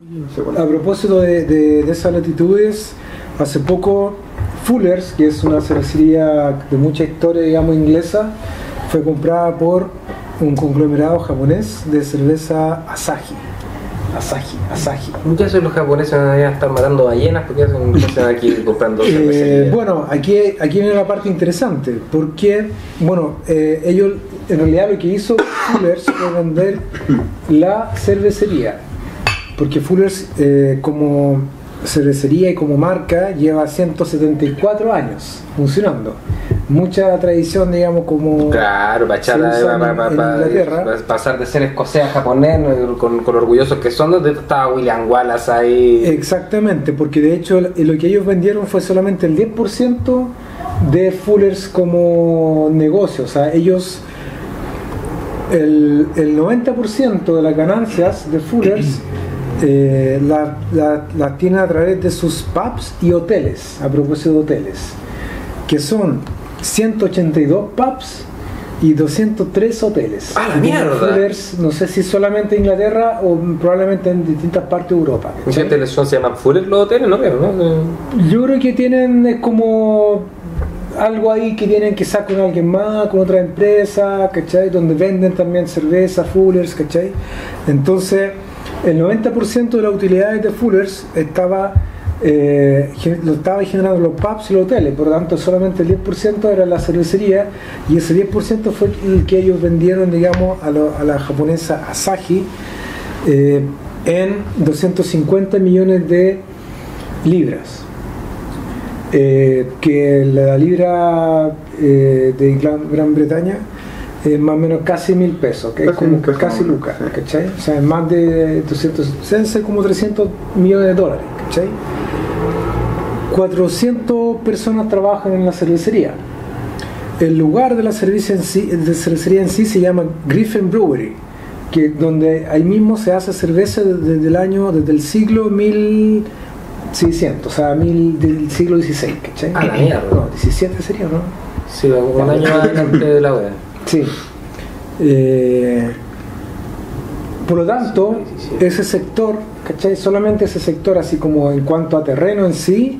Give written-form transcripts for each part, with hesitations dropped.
No sé A propósito de esas latitudes, hace poco Fuller's, que es una cervecería de mucha historia, digamos, inglesa, fue comprada por un conglomerado japonés de cerveza Asahi. Asahi. ¿Qué hacen los japoneses? ¿Van a estar matando ballenas? ¿Por qué hacen aquí comprando cervecería? Bueno, aquí viene la parte interesante, porque, bueno, ellos, en realidad lo que hizo Fuller's fue vender la cervecería, porque Fuller's como cervecería y como marca lleva 174 años funcionando. Mucha tradición, digamos, como claro, para pasar de ser escocés a japonés, con orgullosos que son, de estaba William Wallace ahí. Exactamente, porque de hecho lo que ellos vendieron fue solamente el 10% de Fuller's como negocio. O sea, ellos, el 90% de las ganancias de Fuller's las tienen a través de sus pubs y hoteles, a propósito de hoteles, que son 182 pubs y 203 hoteles. ¡Ah, la mierda! Fullers, no sé si solamente en Inglaterra o probablemente en distintas partes de Europa. ¿Qué hoteles son? ¿Se llaman Fullers los hoteles? ¿No? Yo creo que tienen, es como algo ahí que tienen que sacar con alguien más, con otra empresa, ¿cachai? Donde venden también cerveza, Fullers, ¿cachai? Entonces, el 90% de las utilidades de Fullers lo estaba generando los pubs y los hoteles, por lo tanto solamente el 10% era la cervecería, y ese 10% fue el que ellos vendieron, digamos, a la japonesa Asahi en 250 millones de libras, que la libra de Gran Bretaña es más o menos casi 1.000 pesos, que es como casi lucas, ¿cachai? O sea, es más de 200, como 300 millones de dólares, ¿cachai? 400 personas trabajan en la cervecería. El lugar de la cervecería en sí se llama Griffin Brewery, que donde ahí mismo se hace cerveza desde el siglo 1600, o sea, del siglo XVI, ¿cachai? Ah, la mierda. No, 17 sería, ¿no? Sí, un año adelante de la wea. Sí. Por lo tanto, ese sector, ¿cachai? Solamente ese sector, así como en cuanto a terreno en sí,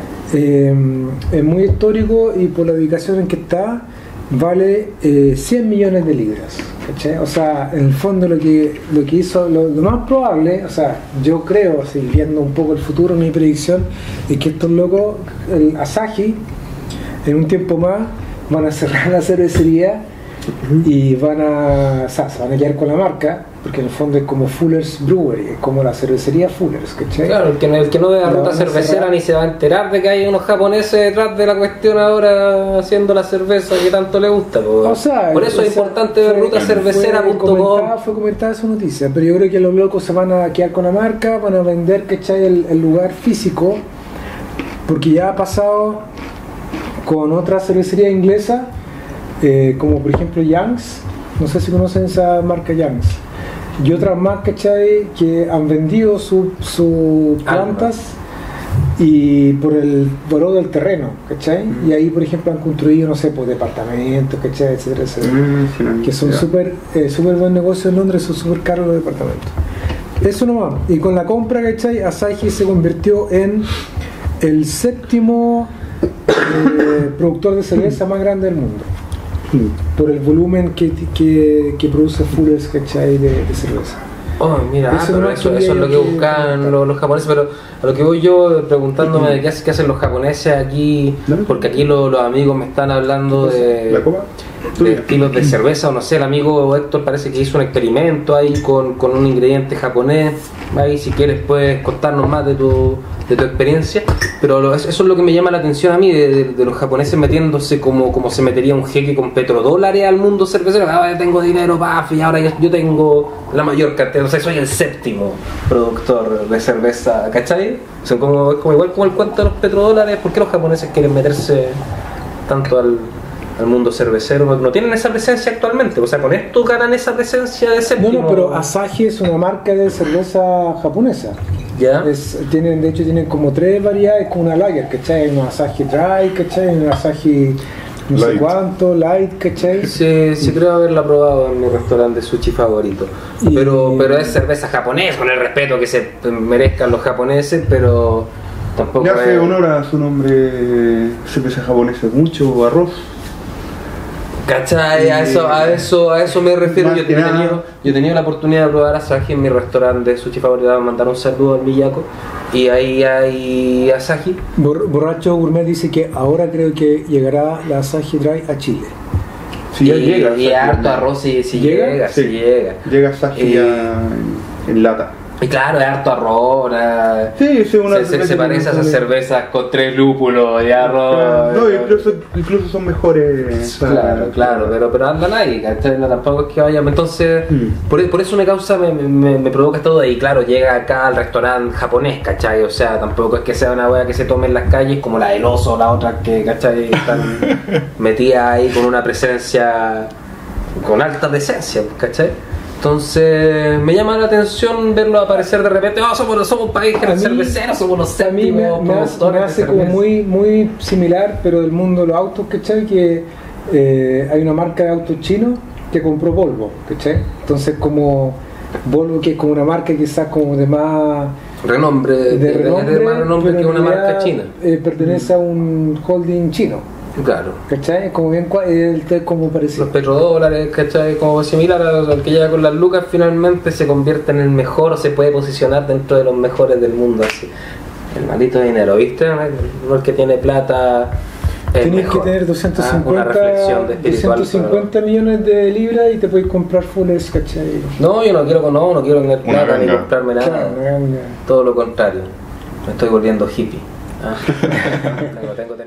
es muy histórico, y por la ubicación en que está, vale 100 millones de libras, ¿cachai? O sea, en el fondo lo que hizo, lo más probable, o sea, yo creo, así, viendo un poco el futuro, mi predicción, es que estos locos, el Asahi, en un tiempo más, van a cerrar la cervecería y se van a quedar con la marca, porque en el fondo es como Fuller's Brewery, es como la cervecería Fuller's, ¿cachai? Claro, el que no ve la ruta cervecera ni se va a enterar de que hay unos japoneses detrás de la cuestión ahora haciendo la cerveza que tanto le gusta. O sea, por eso es importante ver rutacervecera.com. Fue comentada esa noticia, pero yo creo que los locos se van a quedar con la marca, van a vender, ¿cachai? El lugar físico, porque ya ha pasado con otra cervecería inglesa, como por ejemplo Young's, no sé si conocen esa marca Young's, y otras más, ¿cachai? Que han vendido sus plantas y por el valor del terreno, ¿cachai? Y ahí, por ejemplo, han construido, no sé, pues departamentos, ¿cachai? Etcétera, etcétera, que son súper buen negocio en Londres, son súper caros los departamentos. Eso nomás. Y con la compra, ¿cachai? Asahi se convirtió en el séptimo productor de cerveza más grande del mundo, por el volumen que produce Fuller's, ¿cachai? de cerveza. Oh, mira, eso es lo que buscan los japoneses, pero a lo que voy yo preguntándome de qué hacen los japoneses aquí, porque aquí los amigos me están hablando de estilos de cerveza, o no sé, el amigo Héctor parece que hizo un experimento ahí con un ingrediente japonés. Ahí si quieres puedes contarnos más de tu experiencia, pero eso es lo que me llama la atención a mí de los japoneses metiéndose como se metería un jeque con petrodólares al mundo cervecero. Yo tengo dinero, paf, y ahora yo tengo la mayor cantidad, o sea, soy el séptimo productor de cerveza, ¿cachai? O sea, como igual como el cuento de los petrodólares. ¿Por qué los japoneses quieren meterse tanto al mundo cervecero? No tienen esa presencia actualmente, o sea, con esto ganan esa presencia de séptimo. No, pero Asahi es una marca de cerveza japonesa. ¿Ya? De hecho tienen como 3 variedades, como una lager, ¿cachai? Una Asahi Dry, ¿cachai? Una Asahi no sé cuánto, light, ¿cachai? Sí, creo haberla probado en mi restaurante de sushi favorito. Pero es cerveza japonesa, con el respeto que se merezcan los japoneses, pero tampoco. Le hace honor a su nombre, cerveza japonesa, mucho arroz. ¿Cachai? A eso me refiero. Yo he tenido la oportunidad de probar Asahi en mi restaurante de sushi favorito. Me mandaron un saludo al Miyako. Y ahí hay Asahi. Borracho Gourmet dice que ahora creo que llegará la Asahi Dry a Chile. Sí, ya llega. Y harto arroz si llega. Llega Asahi en lata. Y claro, es harto arroz. Se parece a esas cervezas con 3 lúpulos y arroz. No, incluso son mejores. Claro, pero andan ahí, ¿cachai? No, tampoco es que vaya. Entonces, por eso me provoca todo ahí. Claro, llega acá al restaurante japonés, ¿cachai? O sea, tampoco es que sea una wea que se tome en las calles como la del Oso, la otra que, ¿cachai? Están metidas ahí con una presencia, con alta presencia, ¿cachai? Entonces me llama la atención verlo aparecer de repente. Somos un país que no es cervecero, somos los séptimos productores. Me hace como muy similar, pero del mundo de los autos, ¿cachai? Que hay una marca de autos chinos que compró Volvo, ¿cachai? Entonces como Volvo, que es como una marca quizás como de más renombre, de más renombre que una marca china. Pertenece a un holding chino. Claro. ¿Cachai? Como bien como parecido. Los petrodólares, ¿cachai? Como similar al que llega con las lucas, finalmente se convierte en el mejor o se puede posicionar dentro de los mejores del mundo, así. El maldito dinero, ¿viste? El que tiene plata. Tienes que tener 250 millones de libras y te puedes comprar fulls, ¿cachai? No, yo no quiero tener plata ni comprarme nada. Claro, todo lo contrario. Me estoy volviendo hippie. Tengo